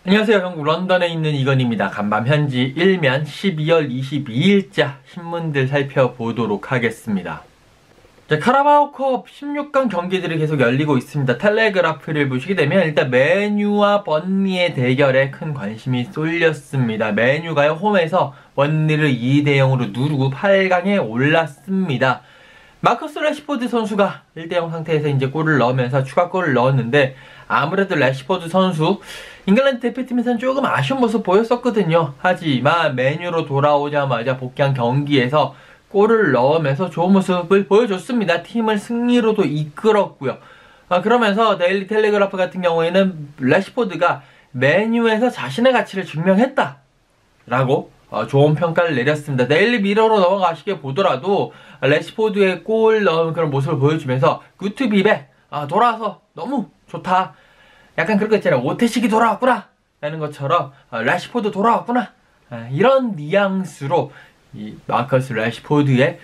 안녕하세요. 영국 런던에 있는 이건입니다. 간밤 현지 1면 12월 22일자 신문들 살펴보도록 하겠습니다. 자, 카라바오컵 16강 경기들이 계속 열리고 있습니다. 텔레그라프를 보시게 되면 일단 맨유와 번리의 대결에 큰 관심이 쏠렸습니다. 맨유가요 홈에서 번리를 2대0으로 누르고 8강에 올랐습니다. 마커스 래시포드 선수가 1대0 상태에서 이제 골을 넣으면서 추가골을 넣었는데, 아무래도 래시포드 선수 잉글랜드 대표팀에서는 조금 아쉬운 모습 보였었거든요. 하지만 맨유로 돌아오자마자 복귀한 경기에서 골을 넣으면서 좋은 모습을 보여줬습니다. 팀을 승리로도 이끌었고요. 그러면서 데일리 텔레그래프 같은 경우에는 래시포드가 맨유에서 자신의 가치를 증명했다 라고 좋은 평가를 내렸습니다. 데일리 미러로 넘어가시게 보더라도 래시포드의 골 넣은 그런 모습을 보여주면서 굿투비백 돌아와서 너무 좋다, 약간 그런 거 있잖아요. 오태식이 돌아왔구나 라는 것처럼 래시포드 돌아왔구나, 이런 뉘앙스로 이 마커스 래시포드의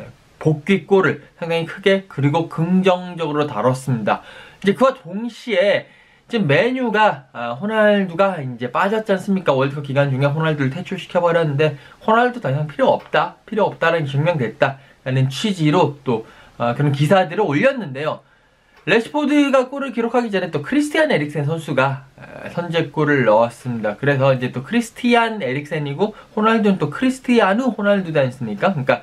복귀골을 상당히 크게 그리고 긍정적으로 다뤘습니다. 이제 그와 동시에 지금 맨유가 호날두가 이제 빠졌지 않습니까? 월드컵 기간 중에 호날두를 퇴출시켜 버렸는데, 호날두 더 이상 필요 없다라는 게 증명됐다라는 취지로 또 그런 기사들을 올렸는데요. 래시포드가 골을 기록하기 전에 또 크리스티안 에릭센 선수가 선제골을 넣었습니다. 그래서 이제 또 크리스티안 에릭센이고 호날두는 또 크리스티아누 호날두지 않습니까? 그러니까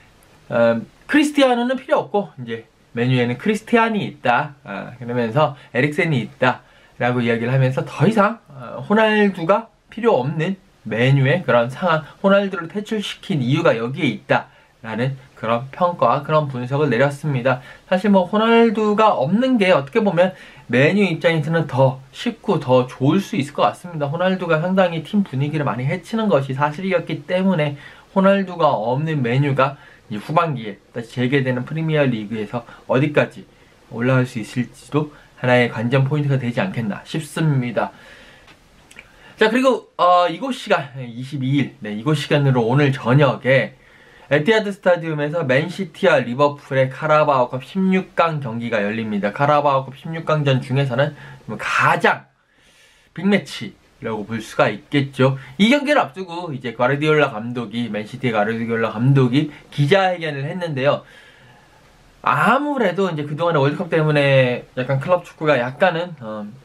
크리스티아누는 필요 없고 이제 맨유에는 크리스티안이 있다, 그러면서 에릭센이 있다 라고 이야기를 하면서 더 이상 호날두가 필요 없는 맨유의 그런 상황, 호날두를 퇴출시킨 이유가 여기에 있다 라는 그런 평가와 그런 분석을 내렸습니다. 사실 뭐 호날두가 없는 게 어떻게 보면 맨유 입장에서는 더 쉽고 더 좋을 수 있을 것 같습니다. 호날두가 상당히 팀 분위기를 많이 해치는 것이 사실이었기 때문에 호날두가 없는 맨유가 이제 후반기에 다시 재개되는 프리미어 리그에서 어디까지 올라갈 수 있을지도 하나의 관전 포인트가 되지 않겠나 싶습니다. 자, 그리고 이곳 시간 22일 이곳 시간으로 오늘 저녁에 에티하드 스타디움에서 맨시티와 리버풀의 카라바오컵 16강 경기가 열립니다. 카라바오컵 16강전 중에서는 가장 빅매치라고 볼 수가 있겠죠. 이 경기를 앞두고 이제 맨시티의 가르디올라 감독이 기자회견을 했는데요. 아무래도 이제 그동안의 월드컵 때문에 약간 클럽 축구가 약간은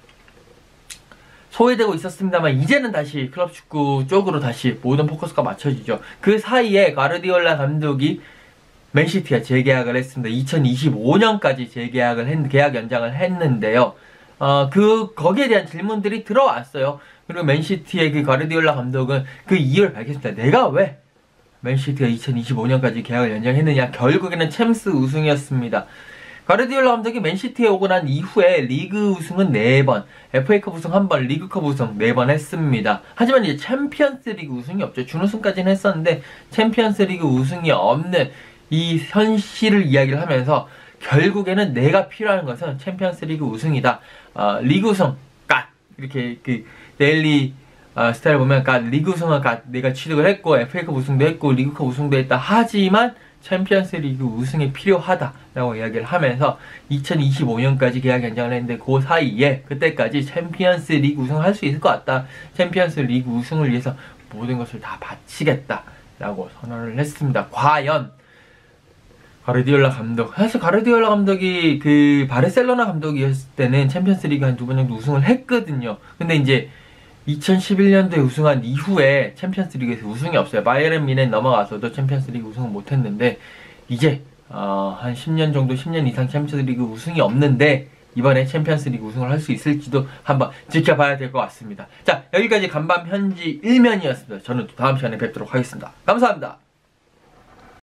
소외되고 있었습니다만, 이제는 다시 클럽 축구 쪽으로 다시 모든 포커스가 맞춰지죠. 그 사이에 가르디올라 감독이 맨시티와 재계약을 했습니다. 2025년까지 계약 연장을 했는데요. 거기에 대한 질문들이 들어왔어요. 그리고 맨시티의 그 가르디올라 감독은 그 이유를 밝혔습니다. 내가 왜 맨시티가 2025년까지 계약을 연장했느냐. 결국에는 챔스 우승이었습니다. 가르디올라 감독이 맨시티에 오고 난 이후에 리그 우승은 4번, FA컵 우승 1번, 리그컵 우승 4번 했습니다. 하지만 이제 챔피언스 리그 우승이 없죠. 준우승까지는 했었는데 챔피언스 리그 우승이 없는 이 현실을 이야기를 하면서, 결국에는 내가 필요한 것은 챔피언스 리그 우승이다. 리그 우승 이렇게 그 데일리 스타일 보면 리그 우승은 내가 취득을 했고, FA컵 우승도 했고, 리그컵 우승도 했다. 하지만 챔피언스 리그 우승이 필요하다라고 이야기를 하면서 2025년까지 계약 연장을 했는데, 그 사이에 그때까지 챔피언스 리그 우승을 할 수 있을 것 같다. 챔피언스 리그 우승을 위해서 모든 것을 다 바치겠다라고 선언을 했습니다. 과연 가르디올라 감독, 사실 가르디올라 감독이 그 바르셀로나 감독이었을 때는 챔피언스 리그 한 2번 정도 우승을 했거든요. 근데 이제 2011년도에 우승한 이후에 챔피언스 리그에서 우승이 없어요. 바이에른 뮌헨 넘어가서도 챔피언스 리그 우승을 못했는데, 이제 한 10년 정도, 10년 이상 챔피언스 리그 우승이 없는데 이번에 챔피언스 리그 우승을 할 수 있을지도 한번 지켜봐야 될 것 같습니다. 자, 여기까지 간밤 현지 1면이었습니다. 저는 또 다음 시간에 뵙도록 하겠습니다. 감사합니다.